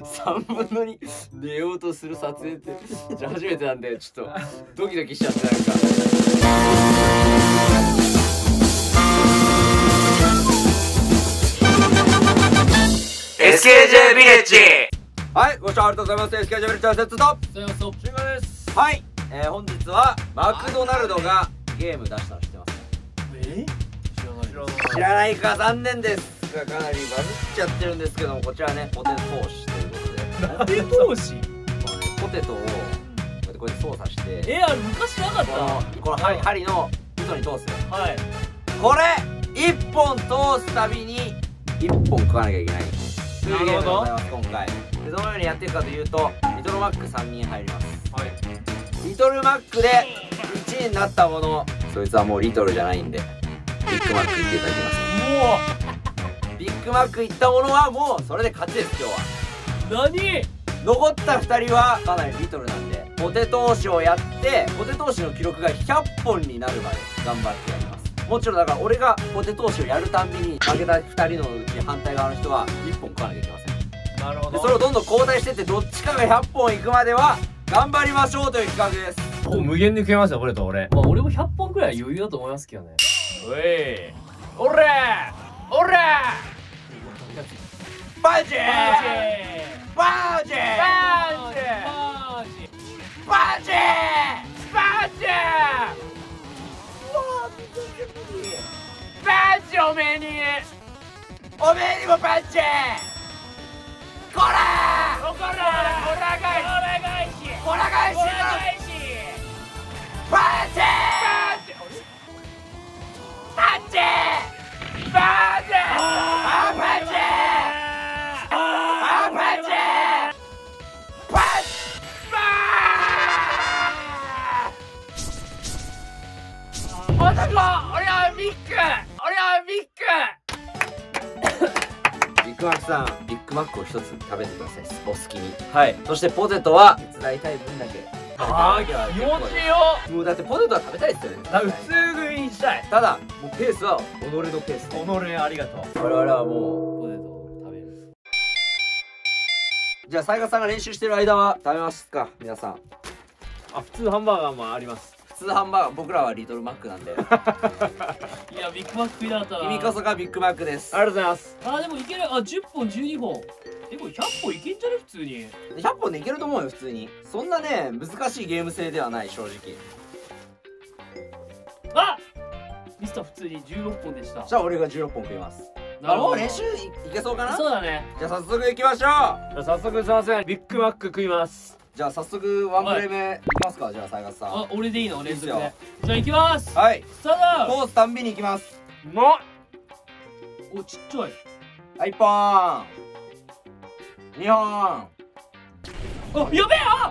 3分の2寝ようとする撮影って初めてなんでちょっとドキドキしちゃってなんか。SKJ ビレッジ。はい、ご視聴ありがとうございます。SKJ ビレッジのセットとシンガです。 はい、本日はマクドナルドがゲーム出したの知ってますか？知らないか残念ですが、かなりバズっちゃってるんですけども、こちらね、ポテト投資ということで、 ポテ投資？ ポテトをこうやって操作して、 あれ昔なかった？ この針の糸に通す。 はい。 これ1本通すたびに1本食わなきゃいけないというゲームでございます。今回でどのようにやっていくかというと、リトルマック3人入ります。はい。リトルマックで1位になったもの、そいつはもうリトルじゃないんでビッグマックいっていただきます。ビッグマックいったものはもうそれで勝ちです。今日は何？ 残った2人はかなりリトルなんで、ポテト押しをやってポテト押しの記録が100本になるまで頑張ってやります。もちろんだから俺がポテト押しをやるたんびに負けた2人のうち反対側の人は1本食わなきゃいけません。なるほど。それをどんどん交代してって、どっちかが100本いくまでは頑張りましょうという企画です。 無限で食えますよ、これと俺。 まあ俺も100本くらい余裕だと思いますけどね。 おい、おらおらパンチパンチパンチパンチおめえにもパンチこらこら返しパンチパンチビッグマックさん、ビッグマックを一つ食べてください、お好きに。はい。そしてポテトは手伝いたい分だけ。 ああ、気持ちいいよ。 もうだってポテトは食べたいですよね。 普通食いにしたい。 ただもうペースは己のペースで。 己ありがとう。 我々はもうポテトを食べる。 じゃあ、雑賀さんが練習してる間は食べますか、皆さん。 あ、普通ハンバーガーもあります。 普通ハンバーガー、僕らはリトルマックなんで。 いや、ビッグマック食いだったな。 君こそがビッグマックです。 ありがとうございます。 あ、でもいける。10本12本。これ100本いけんじゃね普通に。 100本でいけると思うよ、普通に。そんなね、難しいゲーム性ではない、正直。 あ、ミスター普通に16本でした。 じゃあ俺が16本食います。もう練習 いけそうかな。 そうだね。 じゃあ早速いきましょう。 じゃあ早速すいません、ビッグマック食います。 じゃあ早速ワンプレイ目いきますか。じゃあ雑賀さん。 あ、俺でいいの？連続で。じゃあいきます。 はい、 スタート。 通すたんびにいきます。 うまっ。 お、ちっちゃい。 はい、1本2本あ、やべえ。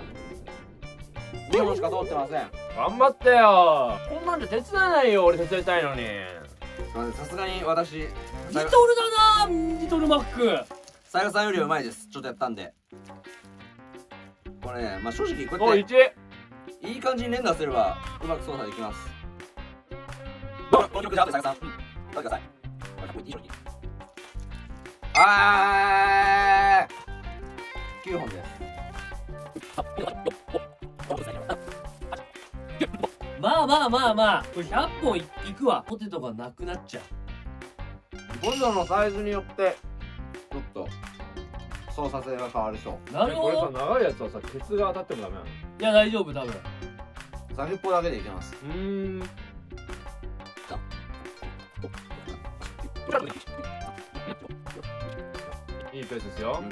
2本しか通ってません。 頑張ってよ。こんなんじゃ手伝えないよ、俺手伝いたいのに。 さすがに私リトルだな、リトルマック。 雑賀さんよりはうまいです。ちょっとやったんで。これね、まあ正直こうお、 やっていい感じに連打すればうまく操作できます。この曲じゃあ後で雑賀さん、食べてください。9本です。 まあこれ100本いくわ。ポテトがなくなっちゃう。 ポテトのサイズによってちょっと操作性が変わりそう。 なるほこれさ、 ど。 長いやつはさ、ケツが当たってもダメなの？ いや、大丈夫、多分。 30歩だけでいけます。 いいペースですよ。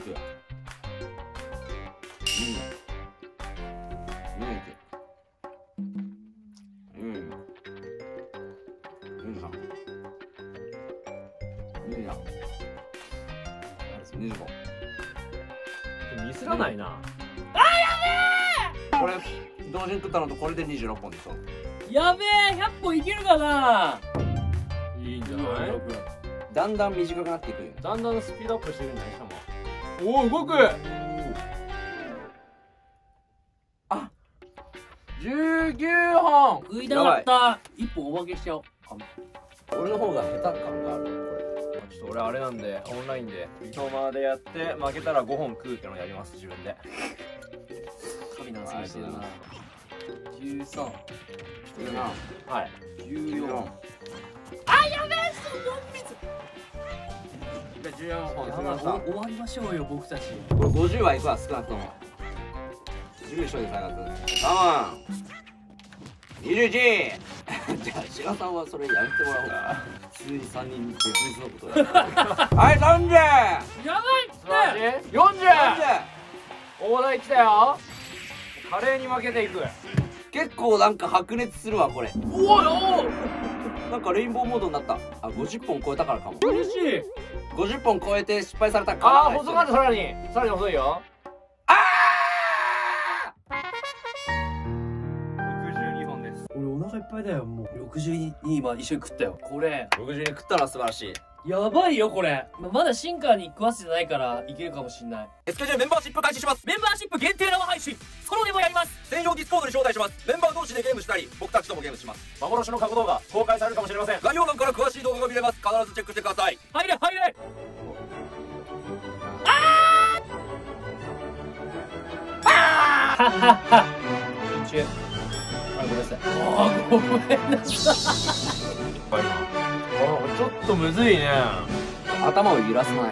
ミスらないな。 これ同時に食ったのとこれで26本でしょ。 やべえ、100本いけるかな。 いいんじゃない？ だんだん短くなっていくよ。 だんだんスピードアップしてるんじゃない？しかも。おお、動く。 あ、 19本。 食いたかった。1本おまけしちゃおう。 俺の方が下手感がある。これちょっと俺あれなんでオンラインで糸間でやって負けたら5本食うってのをやります自分で。 神の遊びしてるな。13。 はい。 14。 あ、やべえ、そう、4密。14本済みました。 終わりましょうよ、僕たち。 これ50はいくわ、少なくとも。11勝で3月。3、21。じゃあ、志賀さんはそれやめてもらおうか。普通に3人別々のことやる。はい、30。 やばいって。 40。大台来たよ。華麗に負けていく。 結構なんか白熱するわ、これ。 おお。 なんかレインボーモードになった。あ、50本超えたからかも。 嬉しい。 50本超えて失敗されたらああ、細かった。さらに細いよ。 ああ 62本です。 俺お腹いっぱいだよ。もう62今一緒に食ったよ。これ 62食ったのは素晴らしい。 やばいよこれ。まだシンカーに食わせてないからいけるかもしんない。 SKJ メンバーシップ開始します。 メンバーシップ限定生配信ソロでもやります。 専用ディスコードに招待します。メンバー同士でゲームしたり、僕たちともゲームします。 幻の過去動画公開されるかもしれません。 概要欄から詳しい動画が見れます。必ずチェックしてください。 入れ入れ。中あ、ごめんなさい。ごめんなさい。 ちょっとむずいね。 頭を揺らさない。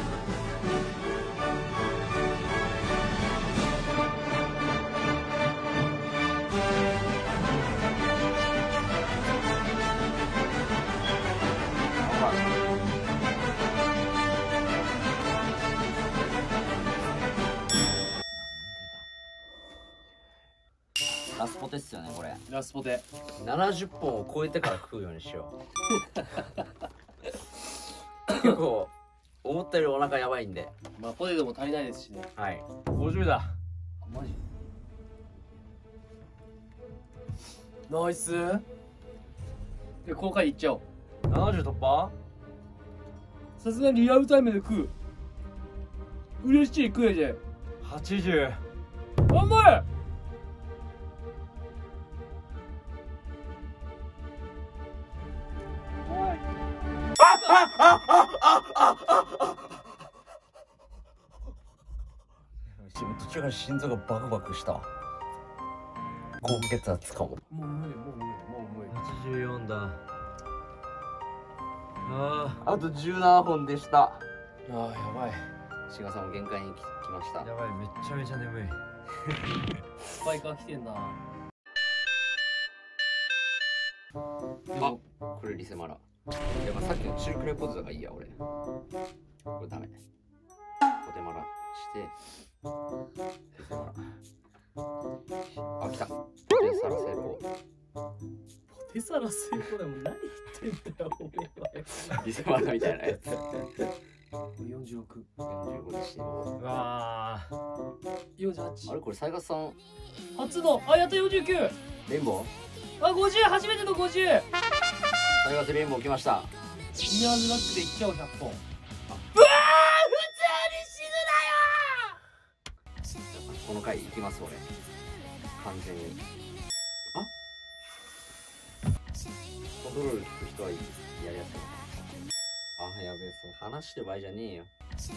ラスポテっすよね、これ。 ラスポテ 70本を超えてから食うようにしよう。結構思ったよりお腹やばいんで。 まあポテトも足りないですしね。 はい。 50だ。 マジナイス。で公開いっちゃおう。 70突破。 さすがにリアルタイムで食う。嬉しい。食えじゃ 80。 甘い。 途中から心臓がバクバクした。高血圧かも。 もう無理もう無理もう無理。 84だ。 あと17本でした。 あーやばい。 志賀さんも限界に来ました。 やばい、めっちゃめちゃ眠い。 スパイカー来てんな。 あ、これリセマラ。やっぱさっきの中くらいポテトがいいや、俺。これダメ。ポテマラして、リセマラ。あ、来た。ポテサラ成功。 ポテサラ成功でも何言ってんだよ、俺は。 リセマラみたいなやつ。 46。 45にして。 うわ 48。 あれこれ、サイガスさん、 初の、あ、やった49。 レインボーあ、50、初めての50。 サイガスレインボー来ました。 イナーズラックでいっちゃおう、100本。うわー、普通に死ぬなよ。 この回行きます、俺。完全に。コントロール聞く人はやりやすい。あ、やべえ、そう話してる場合じゃねえよ。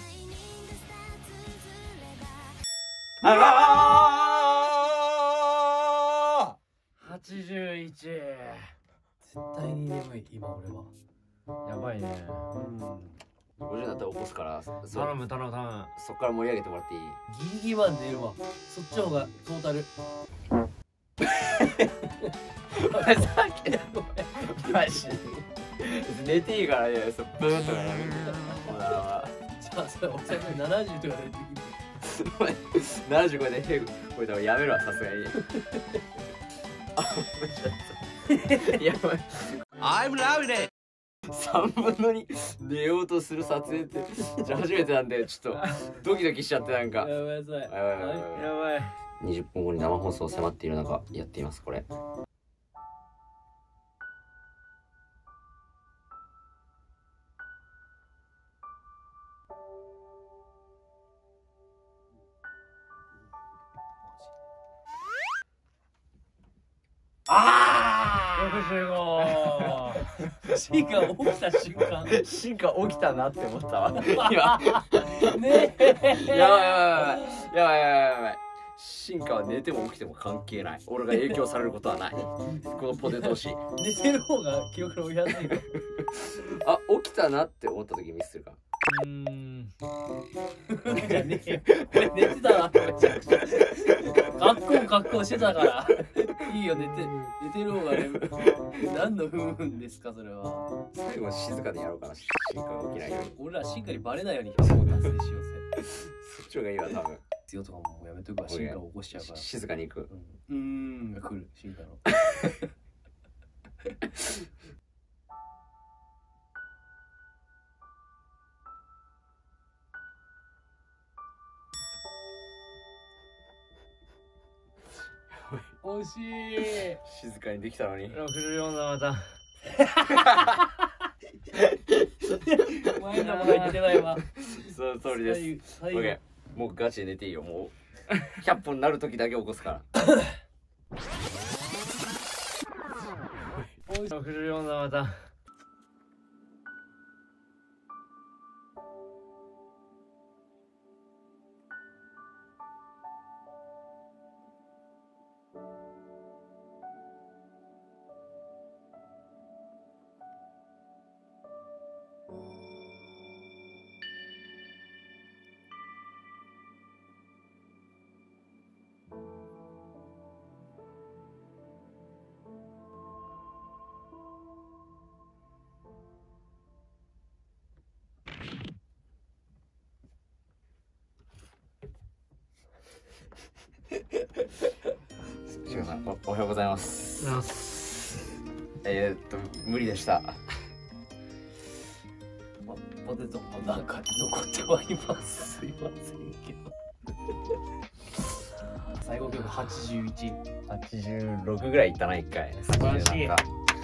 81。 絶対に眠い、今俺は。 やばいね。 50だったら起こすから、 頼む頼む頼む。 そっから盛り上げてもらっていい？ ギリギリまで寝るわ。そっちの方がトータル。 さっきマジ寝ていいからね、そブーンとかやめて。 じゃあそれお酒70とかでできる。 70超えてこれ多分やめるわ、さすがに。あ、やばい。I'm loving it。3分の2寝ようとする撮影って初めてなんで、ちょっとドキドキしちゃって、なんかやばいさい。 やばい。 20分後に生放送迫っている中やっています、これ。 65。 進化起きた瞬間進化起きたなって思ったわ今ねえやばいやばいやばいやばいやばい。進化は寝ても起きても関係ない。俺が影響されることはない。このポテトシ寝てる方が記憶が追いやすいかあ、起きたなって思った時ミスするか。 じゃねえよこれ寝てたな格好してたからいいよ寝てる方がね何のふんですかそれは。 最後静かにやろうかな。進化が起きないように。 俺ら進化にバレないように表現発生しようぜ。 そっちの方がいいわ多分。 強とかもうやめとくわ。進化を起こしちゃうから。 静かに行く。 が来る進化の惜しい。 静かにできたのに。 64だまた。 お前らも入ってないわ。 その通りです。オッケー。もうガチで寝ていいよ。もう100本になる時だけ起こすから。 64だまた。 しげさん、おはようございます。無理でした。 ポテトもなんか残ってはいます。すいませんけど。最後曲81、 86ぐらいいったな1回。 素晴らしい。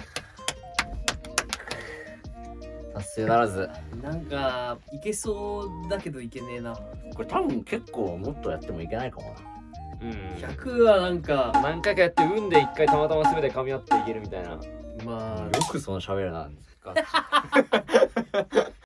達成ならず。 なんかいけそうだけどいけねえな。 これ多分結構もっとやってもいけないかもな。 100はなんか何回かやって運で1回たまたま全て噛み合っていけるみたいな。 まあよくその喋るな。